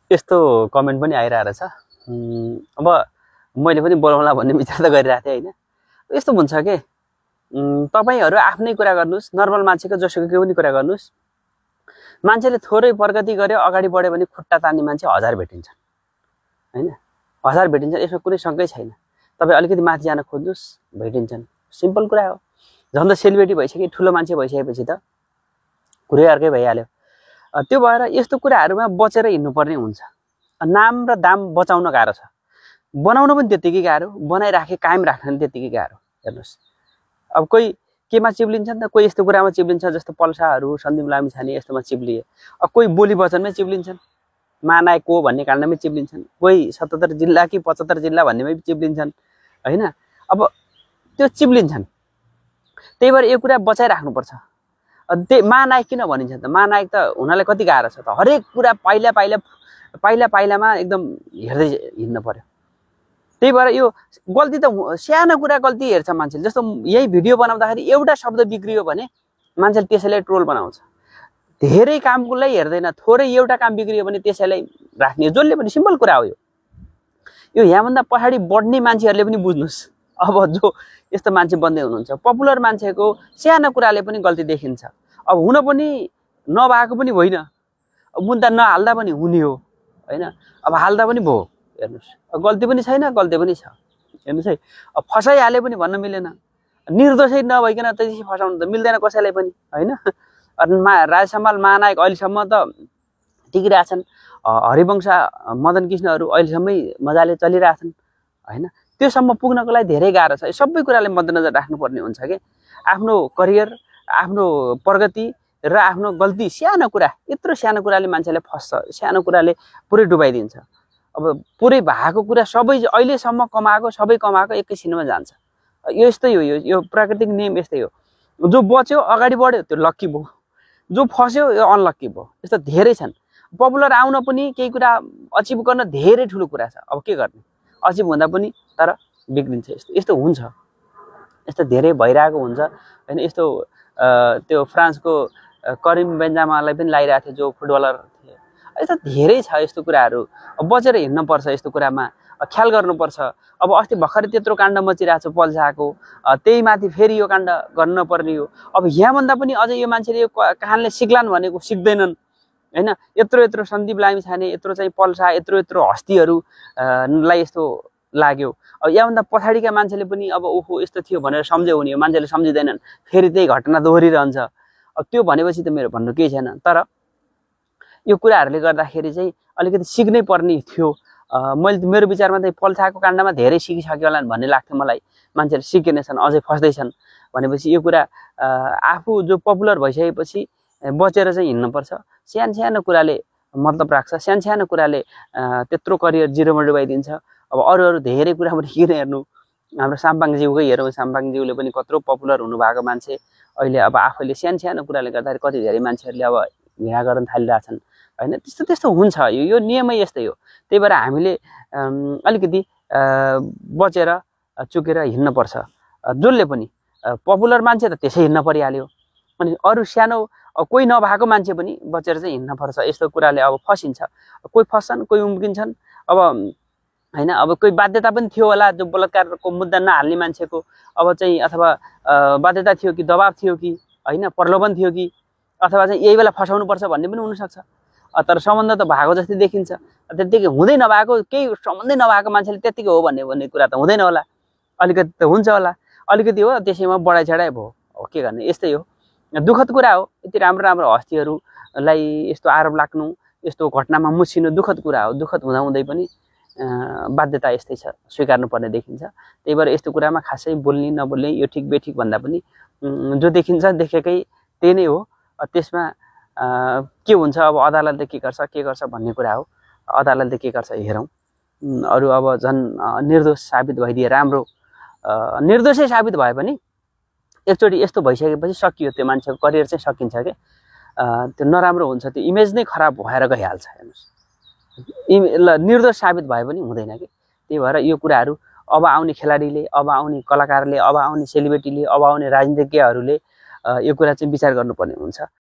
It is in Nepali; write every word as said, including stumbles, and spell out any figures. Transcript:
यस्तो कमेन्ट पनि आइरहेको छ। अब मैले पनि बोलाउला भन्ने विचार त गरिरहेको थिएँ हैन। यस्तो हुन्छ के तपाईहरु आफ्नै कुरा गर्नुस्, नर्मल मान्छेको जसोको पनि कुरा गर्नुस्। मान्छेले थोरै प्रगति गर्यो, अगाडि बढ्यो भने खुट्टा तान्ने मान्छे हजार भेटिन्छ हैन। हजार भेटिन्छ, यसमा कुनै शंकै छैन। तपाई अलिकति माथि जान खोज्नुस्, भेटिन्छन्। सिम्पल कुरा हो। झन् त सेलिब्रिटी भइसके, ठुलो मान्छे भइसकेपछि त कुरै अर्कै भइहाल्यो। त्यो भएर यस्तो कुराहरुमा बचेर हिँड्नुपर्ने हुन्छ। नाम र दाम बचाउन गाह्रो छ, बनाउन पनि त्यतिकै गाह्रो, बनाइराखे कायम राख्न पनि त्यतिकै गाह्रो। हेर्नुस्, अब कोही केमा चिप्लिन्छ नि त, कोही यस्तो कुरामा चिप्लिन्छ जस्तो पल्साहरु, सन्दीप लामिछाने यस्तोमा चिप्लिए। अब कोही बोली वचनमै चिप्लिन्छन्, महानायक को भन्ने काण्डमै चिप्लिन्छन्, कोही सतहत्तर जिल्ला कि पचहत्तर जिल्ला भन्नेमै चिप्लिन्छन् हैन। अब त्यो चिप्लिन्छन्, त्यही भएर यो कुरा बचाइराख्नुपर्छ। त्यही महानायक किन भनिन्छ त? महानायक त हुनलाई कति गाह्रो छ त। हरेक कुरा पाइला पाइला पाइला पाइलामा एकदम हेर्दै हिँड्नु पर्यो। त्यही भएर यो गल्ती त सानो कुरा गल्ती हेर्छ मान्छेले। जस्तो यही भिडियो बनाउँदाखेरि एउटा शब्द बिग्रियो भने मान्छेले त्यसैलाई ट्रोल बनाउँछ। धेरै कामलाई हेर्दैन, थोरै एउटा काम बिग्रियो भने त्यसैलाई राख्ने। जसले पनि सिम्पल कुरा हो यो। यो यहाँभन्दा पछाडि बढ्ने मान्छेहरूले पनि बुझ्नुस्। अब जो यस्तो मान्छे बन्दै हुनुहुन्छ, पपुलर मान्छेको सानो कुराले पनि गल्ती देखिन्छ। अब हुन पनि नभएको पनि होइन, मुद्दा नहाल्दा पनि हुने हो हैन। अब हाल्दा पनि भयो। हेर्नुस्, गल्ती पनि छैन, गल्ती पनि छ। हेर्नुस् है, अब फसाइहाले पनि भन्न मिलेन। निर्दोषै नभइकन त्यसै फसाउनु त मिल्दैन कसैलाई पनि हैन। राज सम्माल महानायक अहिलेसम्म त टिकिरहेछन्। हरिवंश मदन कृष्णहरू अहिलेसम्मै मजाले चलिरहेछन् हैन। त्योसम्म पुग्नको लागि धेरै गाह्रो छ। सबै कुराले मध्यनजर राख्नुपर्ने हुन्छ के। आफ्नो करियर, आफ्नो प्रगति र आफ्नो गल्ती, सानो कुरा, यत्रो सानो कुराले मान्छेले फस्छ, सानो कुराले पुरै डुबाइदिन्छ। अब पुरै भएको कुरा सबै अहिलेसम्म कमाएको सबै कमाएको एकैछिनमा जान्छ। यो यस्तै हो, यो यो प्राकृतिक नियम यस्तै हो। जो बच्यो अगाडि बढ्यो त्यो लक्की भयो, जो फस्यो यो अनलक्की भयो। यस्तो धेरै छन्। पपुलर आउन पनि केही कुरा अचिभ गर्न धेरै ठुलो कुरा छ। अब के गर्ने, अचिभ हुँदा पनि तर बिग्रिन्छ। यस्तो यस्तो हुन्छ, यस्तो धेरै भइरहेको हुन्छ हैन। यस्तो त्यो फ्रान्सको करिम बेन्जामालाई पनि लागिरहेको थियो, जो फुटबलर थिए। यस्तो धेरै छ यस्तो कुराहरू। बचेर हिँड्न पर्छ, यस्तो कुरामा ख्याल गर्नुपर्छ। अब अस्ति भर्खरै त्यत्रो काण्ड मचिरहेको छ पल्साको, त्यही माथि फेरि यो काण्ड गर्न पर्ने हो। अब यहाँभन्दा पनि अझै यो मान्छेले यो कहानले सिक्लान् भनेको सिक्दैनन् हैन। यत्रो यत्रो सन्दीप लामिछाने, यत्रो चाहिँ पल्सा, यत्रो यत्रो हस्तीहरू लाई यस्तो लाग्यो। अब यहाँभन्दा पछाडिका मान्छेले पनि अब ओहो यस्तो थियो भनेर सम्झ्यो हुने हो। मान्छेले सम्झिँदैनन्, फेरि त्यही घटना दोहोरिरहन्छ। अब त्यो भनेपछि त मेरो भन्नु केही छैन। तर यो कुराहरूले गर्दाखेरि चाहिँ अलिकति सिक्नै पर्ने थियो। मैले मेरो विचारमा चाहिँ पल्साको काण्डमा धेरै सिकिसक्यो होला भन्ने लाग्थ्यो मलाई। मान्छेले सिकेनछन्, अझै फस्दैछन् भनेपछि यो कुरा आफू जो पपुलर भइसकेपछि बचेर चाहिँ हिँड्नुपर्छ। सानो सानो कुराले मतलब राख्छ, सानो सानो कुराले त्यत्रो करियर जिरोमा डुबाइदिन्छ। अब अरू अरू धेरै कुराबाट किन हेर्नु। हाम्रो साम्पाङज्यूकै हेरौँ, साम्पाङज्यूले पनि कत्रो पपुलर हुनुभएको मान्छे अहिले अब आफैले सानो सानो कुराले गर्दाखेरि कति धेरै मान्छेहरूले अब घृणा गर्न थालिरहेछन् हैन। त्यस्तो त्यस्तो हुन्छ, यो यो नियमै यस्तै हो। त्यही भएर हामीले अलिकति बचेर चुकेर हिँड्नुपर्छ। जसले पनि पपुलर मान्छे त त्यसै हिँड्न परिहाल्यो, अनि अरू सानो कोही नभएको मान्छे पनि बचेर चाहिँ हिँड्न पर्छ। यस्तो कुराले अब फसिन्छ, कोही फस्छन्, कोही उम्किन्छन्। अब हैन, अब कोही बाध्यता पनि थियो होला, जो बलात्कारको मुद्दा नहाल्ने मान्छेको अब चाहिँ अथवा बाध्यता थियो कि दबाब थियो कि हैन, प्रलोभन थियो कि अथवा चाहिँ यही बेला फसाउनु पर्छ भन्ने पनि हुनसक्छ। तर सम्बन्ध त भएको जस्तै देखिन्छ। त्यतिकै हुँदै नभएको, केही सम्बन्धै नभएको मान्छेले त्यतिकै हो भन्ने भन्ने कुरा त हुँदैन होला। अलिकति त हुन्छ होला, अलिकति हो, त्यसैमा बढाइ चढाइ भयो। हो के गर्ने, यस्तै हो। दुःखद कुरा हो। यति राम्रो राम्रो हस्तीहरूलाई यस्तो आरोप लाग्नु, यस्तो घटनामा मुछिनु दुःखद कुरा हो। दुःखद हुँदाहुँदै पनि बाध्यता यस्तै छ, स्वीकार्नु पर्ने देखिन्छ। त्यही भएर यस्तो कुरामा खासै बोल्ने नबोल्ने, यो ठिक बेठिक भन्दा पनि जो देखिन्छ देखेकै त्यही नै हो। त्यसमा के हुन्छ अब अदालतले के गर्छ के गर्छ भन्ने कुरा हो। अदालतले के गर्छ हेरौँ। अरू अब झन् निर्दोष साबित भइदिए राम्रो। निर्दोषै साबित भए पनि एकचोटि यस्तो भइसकेपछि सकियो, त्यो मान्छेको करियर चाहिँ सकिन्छ के। त्यो नराम्रो हुन्छ, त्यो इमेज नै खराब भएर गइहाल्छ। हेर्नुहोस्, निर्दोष साबित भए पनि हुँदैन कि। त्यही भएर यो कुराहरू अब आउने खेलाडीले, अब आउने कलाकारले, अब आउने सेलिब्रिटीले, अब आउने राजनीतिज्ञहरूले यो कुरा चाहिँ विचार गर्नुपर्ने हुन्छ।